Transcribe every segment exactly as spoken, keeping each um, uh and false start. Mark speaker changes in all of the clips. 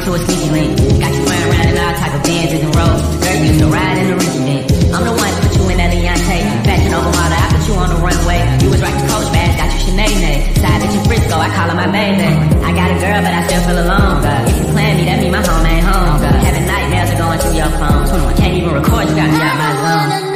Speaker 1: to a sneaky link. Got you flying around in all type of Benzes and rolls. Girl, you used to ride in the Richmond. I'm the one that put you in that Leontay. Fashion over water, I put you on the runway. You was rocking Coach bags, got you Sinead. Side at your Frisco, I call her my baby. I got a girl, but I still feel alone. God. If you plan me, that mean my home ain't home. God. Having nightmares are going through your phone. I can't even record, you got me out my zone.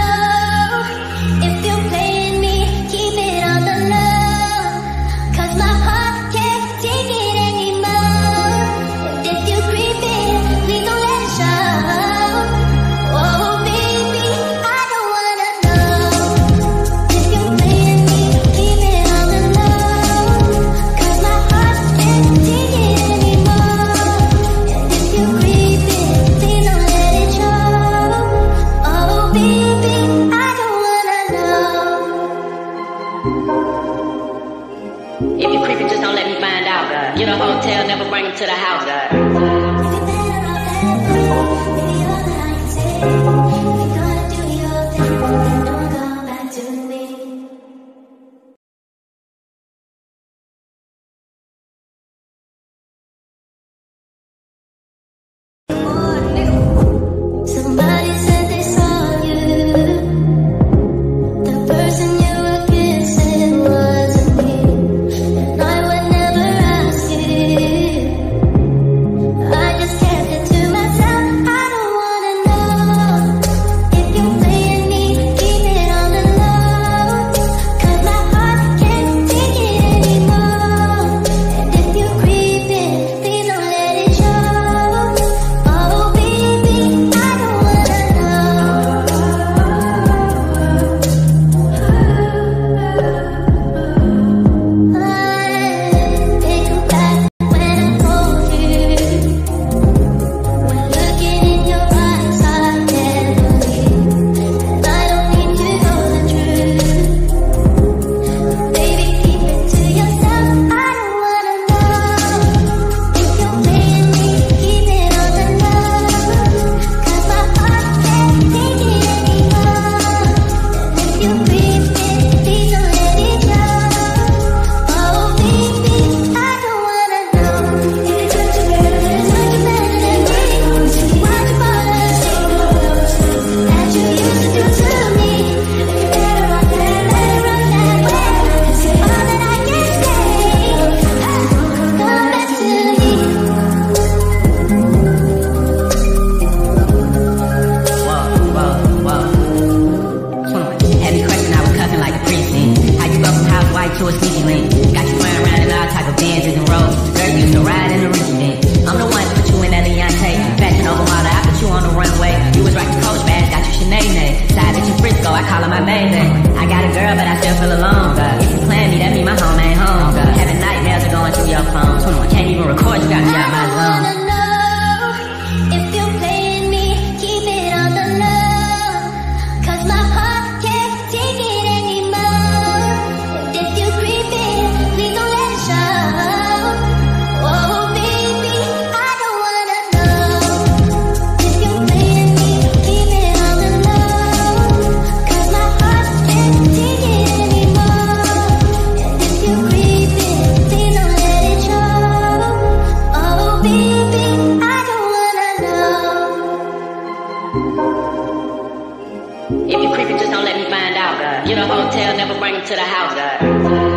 Speaker 2: If you creeping, just don't let me find out, God. Get a hotel, never bring him to the house, God. To a sneaky link. Got you flying around in all type of Benzes and rolls. Girl, you used to ride in the Richmond. I'm the one that put you in that Leontay. Fashion over water, I put you on the runway. You was rocking Coach bags, got you Sinead. Side at your Frisco, I call her my baby. I got a girl, but I still feel alone. God. If you plan me, that mean my home ain't home. God. Having nightmares are going through your phone. I can't even record, you got me out my zone. If you creeping, just don't let me find out, God. Get a hotel, never bring him to the house, God.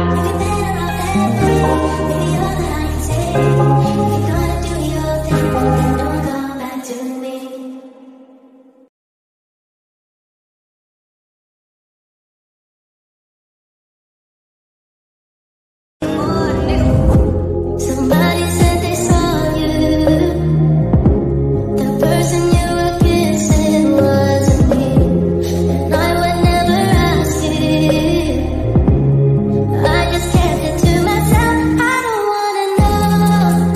Speaker 3: I just kept it to myself. I don't wanna know.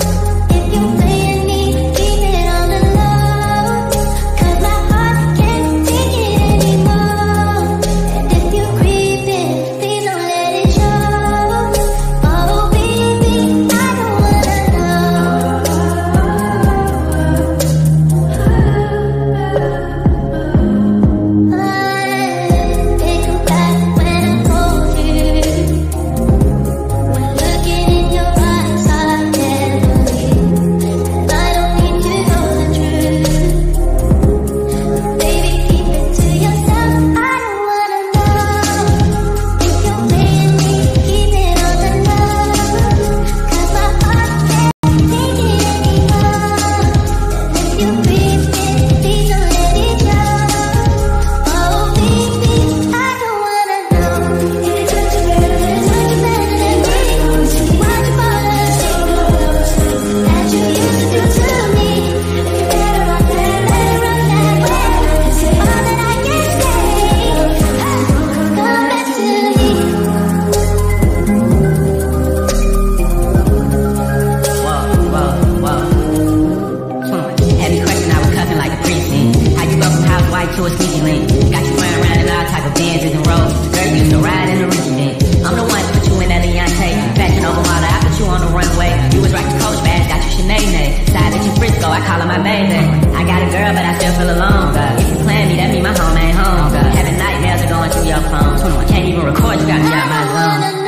Speaker 1: I call her my baby. I got a girl, but I still feel alone. If you plan me, that mean my home ain't home. Having nightmares are going through your phone. Can't even record, you got me out my zone.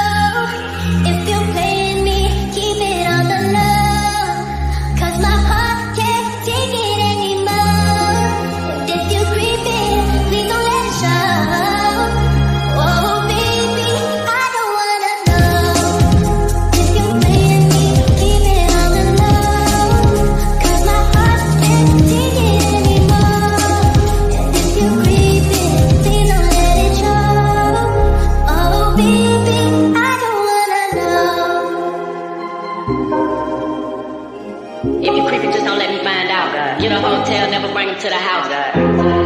Speaker 1: If you creeping, just don't let me find out, God. Get a hotel, never bring him to the house, God.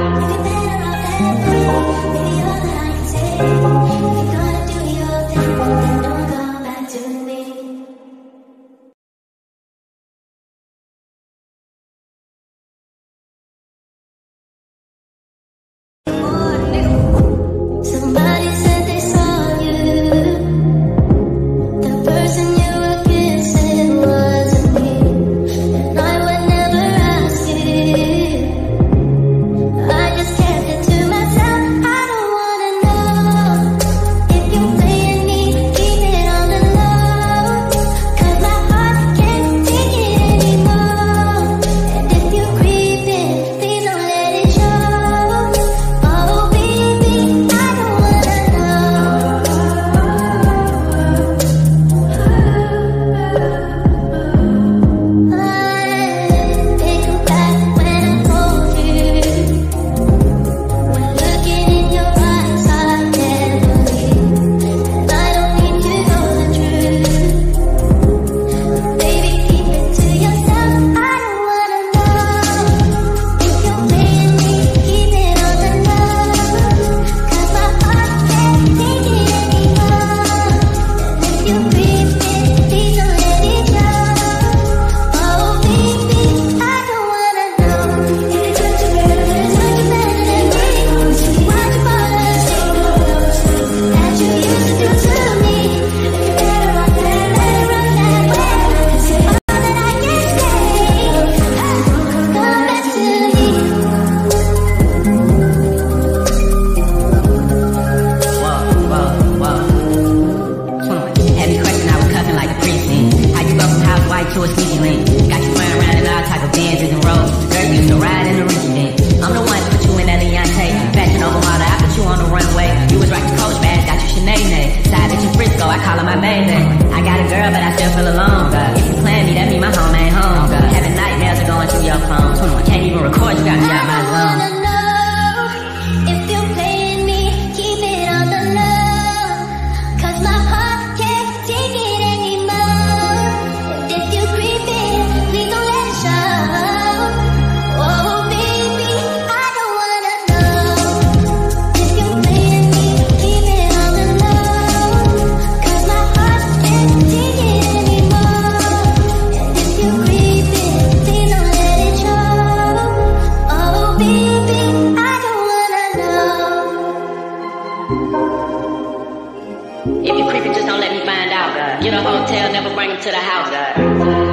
Speaker 1: If you creeping, just don't let me find out, God. Get a hotel, never bring him to the house, God.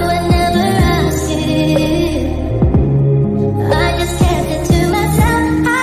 Speaker 3: I just kept it to myself. I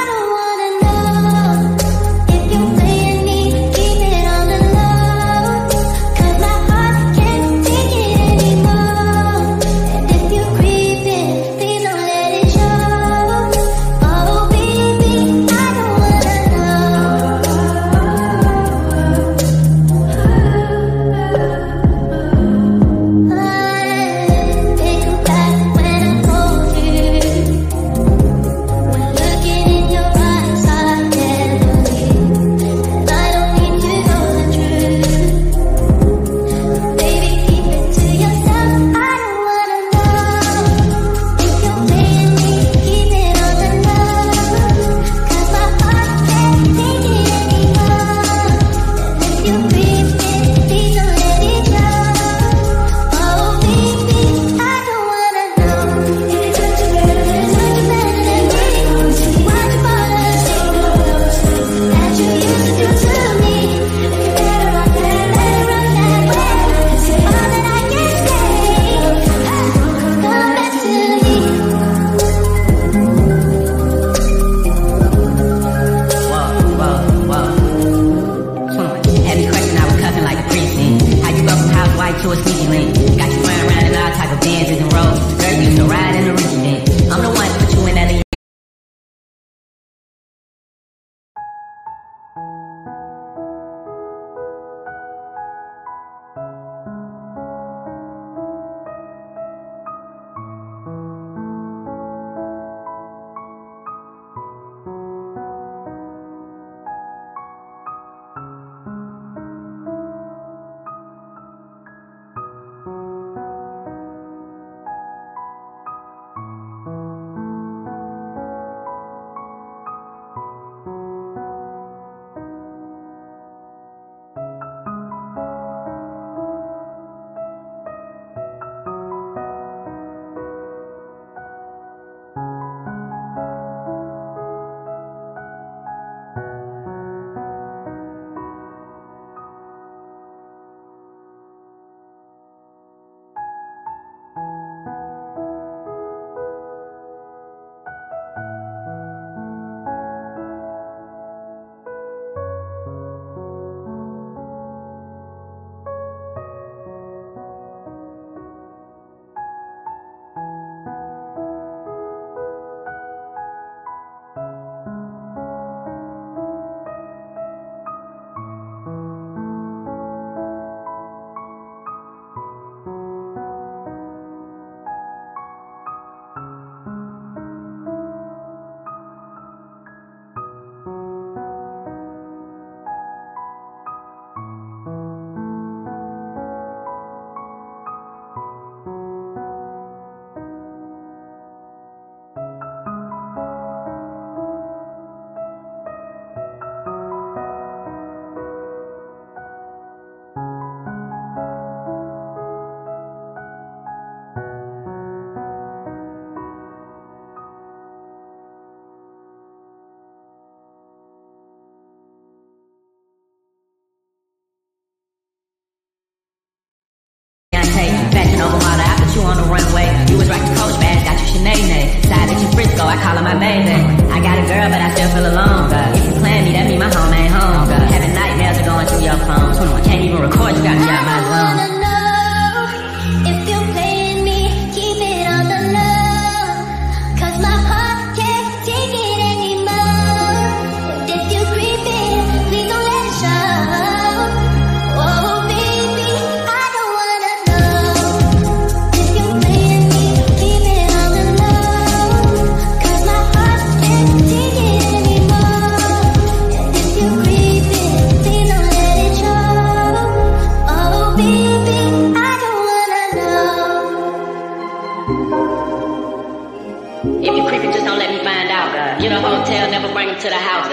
Speaker 1: Sinead. Side bitch in Frisco, I call her my baby. I got a girl, but I still feel alone. Girl. If you plan me, that mean my home ain't home. Girl. Having nightmares are going through your phone. twenty-one can't even record, you got me out my zone. To the house,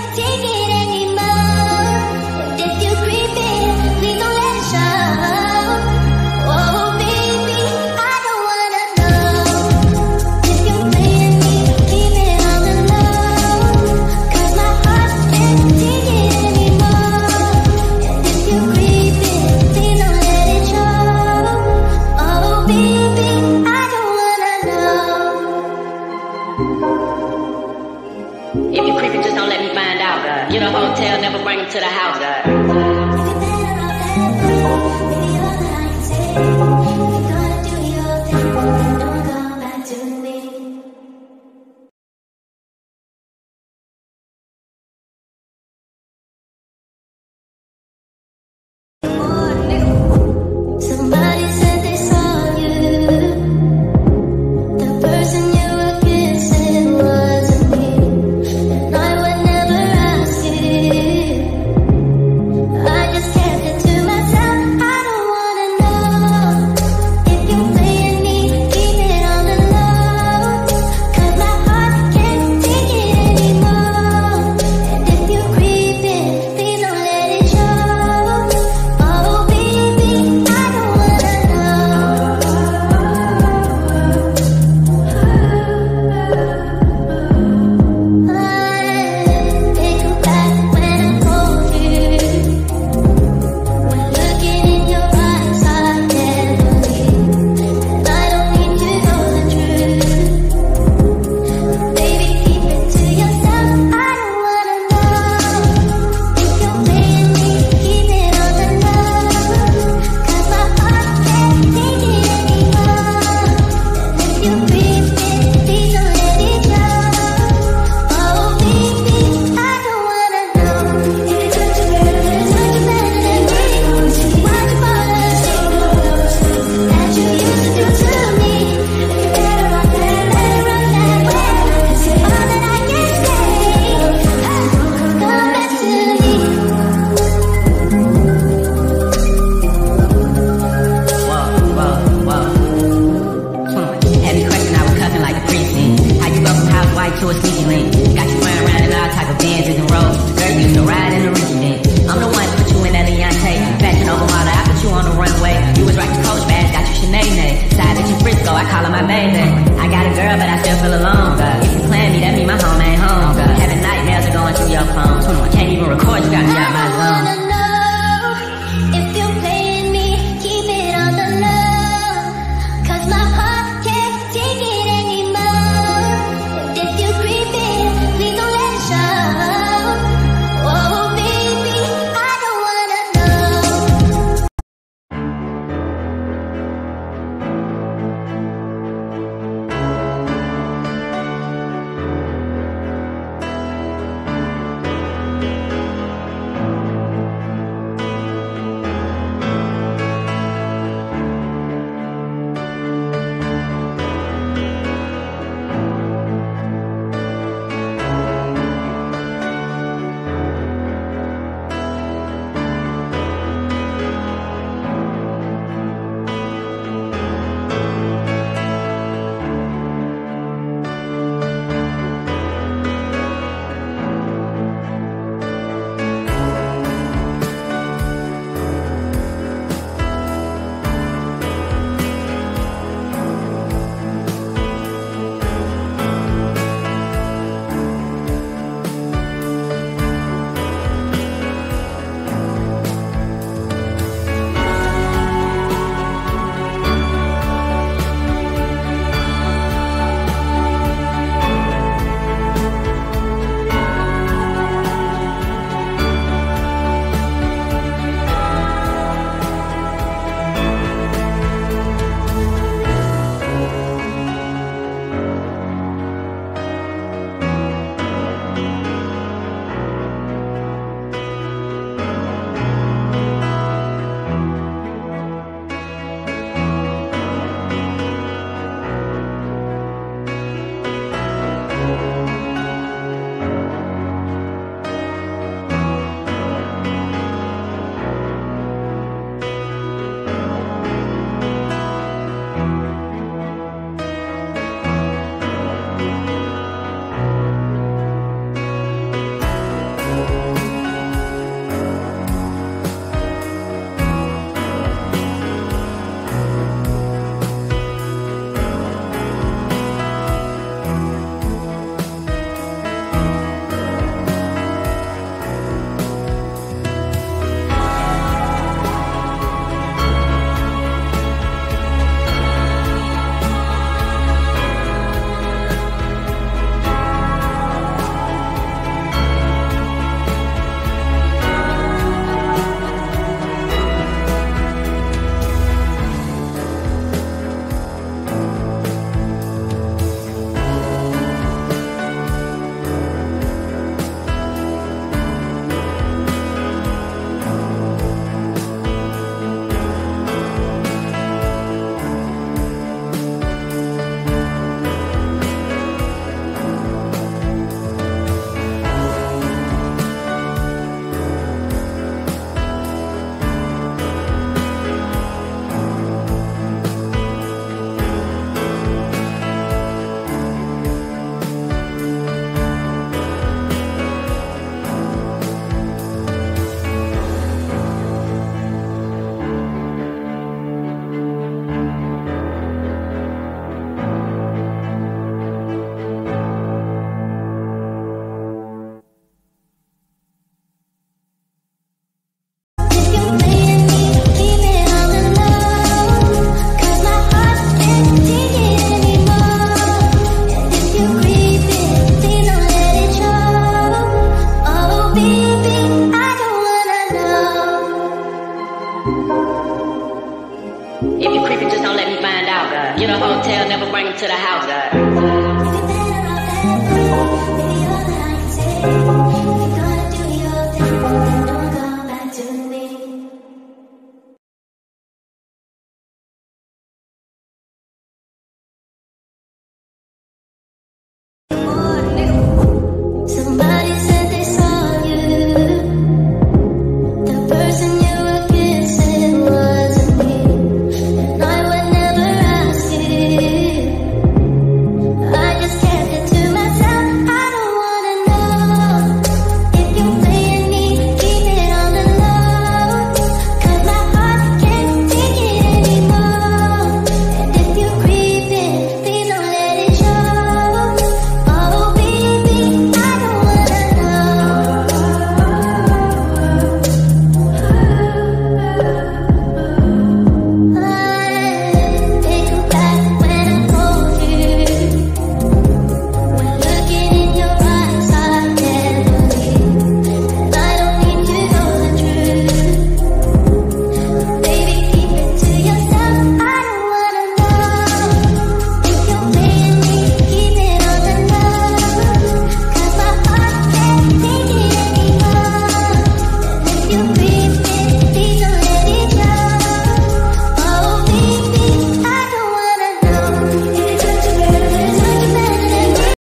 Speaker 2: take it anymore. And if you're creeping, please don't let it show. Oh baby, I don't wanna know if you're playing me, leave it all alone. Cause my heart can't take it anymore. And if you're creeping, please don't let it show. Oh baby, I don't wanna know.
Speaker 1: If you creeping, just don't let me find out, God. Get a hotel, never bring him to the house, God.